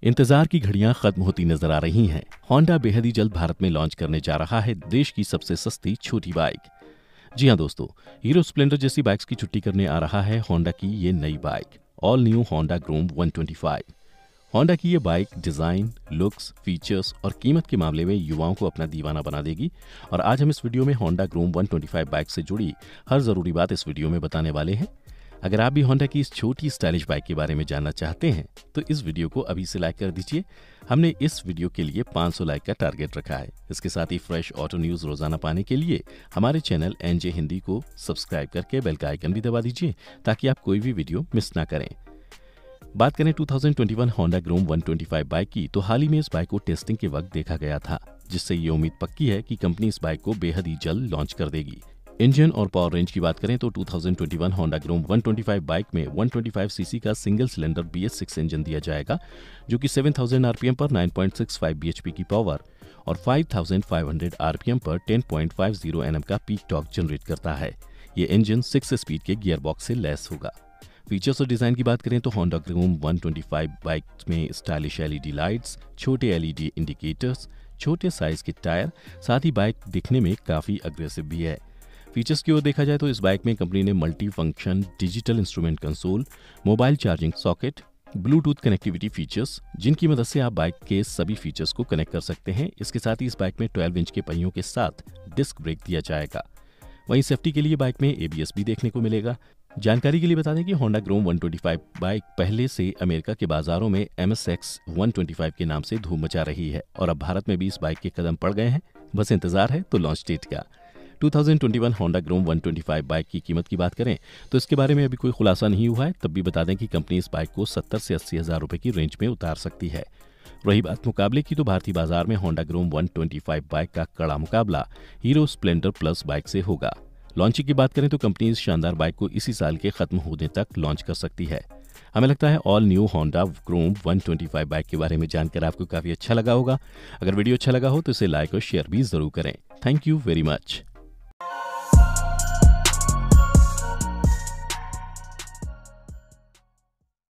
इंतजार की घड़ियां खत्म होती नजर आ रही हैं। होंडा बेहद ही जल्द भारत में लॉन्च करने जा रहा है देश की सबसे सस्ती छोटी बाइक। जी हां दोस्तों, हीरो स्प्लेंडर जैसी बाइक्स की छुट्टी करने आ रहा है होंडा की ये नई bike all new Honda Grom 125। Honda की ये बाइक डिजाइन, लुक्स, फीचर्स और कीमत के मामले में युवाओं को अपना दीवाना बना देगी। और आज हम इस वीडियो में होंडा ग्रूम 125 बाइक से जुड़ी हर जरूरी बात इस वीडियो में बताने वाले हैं। अगर आप भी होंडा की इस छोटी स्टाइलिश बाइक के बारे में जानना चाहते हैं तो इस वीडियो को अभी से लाइक कर दीजिए। हमने इस वीडियो के लिए 500 लाइक का टारगेट रखा है। इसके साथ ही फ्रेश ऑटो न्यूज रोजाना पाने के लिए हमारे चैनल एनजे हिंदी को सब्सक्राइब करके बेल का आइकन भी दबा दीजिए ताकि आप कोई भी वीडियो मिस ना करें। बात करें 2021 होंडा ग्रूम 125 बाइक की तो हाल ही में इस बाइक को टेस्टिंग के वक्त देखा गया था, जिससे ये उम्मीद पक्की है कि कंपनी इस बाइक को बेहद ही जल्द लॉन्च कर देगी। इंजन और पावर रेंज की बात करें तो 2021 होंडा ग्रूम 125 बाइक में 125 सीसी का सिंगल सिलेंडर BS6 इंजन दिया जाएगा, जो कि 7000 आरपीएम पर 9.65 bhp की पावर और 5500 आरपीएम पर 10.50 Nm का पीक टॉर्क जनरेट करता है। ये इंजन 6 स्पीड के गियर बॉक्स से लैस होगा। फीचर्स और डिजाइन की बात करें तो होंडा ग्रूम 125 बाइक में स्टाइलिश LED लाइट्स, छोटे LED इंडिकेटर्स, छोटे साइज के टायर, साथ ही बाइक दिखने में काफी अग्रेसिव भी है। फीचर्स की ओर देखा जाए तो इस बाइक में कंपनी ने multi function digital instrument console, mobile charging socket, Bluetooth connectivity features, जिनकी मदद से आप बाइक के सभी फीचर्स को कनेक्ट कर सकते हैं। इसके साथ ही इस बाइक में 12 इंच के पहियों के साथ डिस्क ब्रेक दिया जाएगा। वहीं सेफ्टी के लिए बाइक में ABS भी देखने को मिलेगा। जानकारी के लिए बता दें कि होंडा ग्रूम 125 बाइक पहले से अमेरिका के बाजारों में MSX 125 के नाम से धूम मचा रही है और अब भारत में भी इस बाइक के कदम पड़ गए हैं। बस इंतजार है तो लॉन्च डेट का। 2021 होंडा ग्रूम 125 बाइक की कीमत की बात करें तो इसके बारे में अभी कोई खुलासा नहीं हुआ है। तब भी बता दें कि कंपनी इस बाइक को 70 से 80 हज़ार रुपए की रेंज में उतार सकती है। रही बात मुकाबले की तो भारतीय बाजार में होंडा ग्रूम 125 बाइक का कड़ा मुकाबला हीरो स्प्लेंडर प्लस बाइक से होगा। लॉन्चिंग की बात करें तो कंपनी इस शानदार बाइक को इसी साल के खत्म होने तक लॉन्च कर सकती है। हमें लगता है all new Honda Grom 125 bike के बारे में जानकर आपको काफी अच्छा लगा होगा। अगर वीडियो अच्छा लगा हो तो इसे लाइक और शेयर भी जरूर करें। Thank you very much.